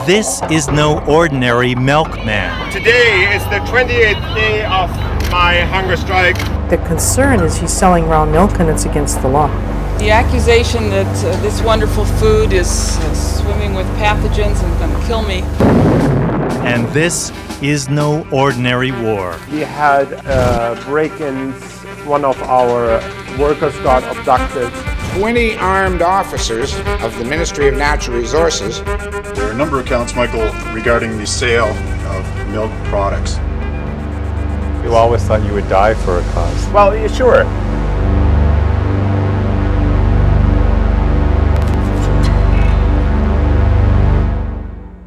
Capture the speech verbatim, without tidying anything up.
this is no ordinary milkman. Today is the twenty-eighth day of my hunger strike. The concern is he's selling raw milk and it's against the law. The accusation that uh, this wonderful food is uh, swimming with pathogens and going to kill me. And this is no ordinary war. We had uh, break-ins. One of our workers got abducted. twenty armed officers of the Ministry of Natural Resources. There are a number of counts, Michael, regarding the sale of milk products. You always thought you would die for a cause. Well, yeah, sure.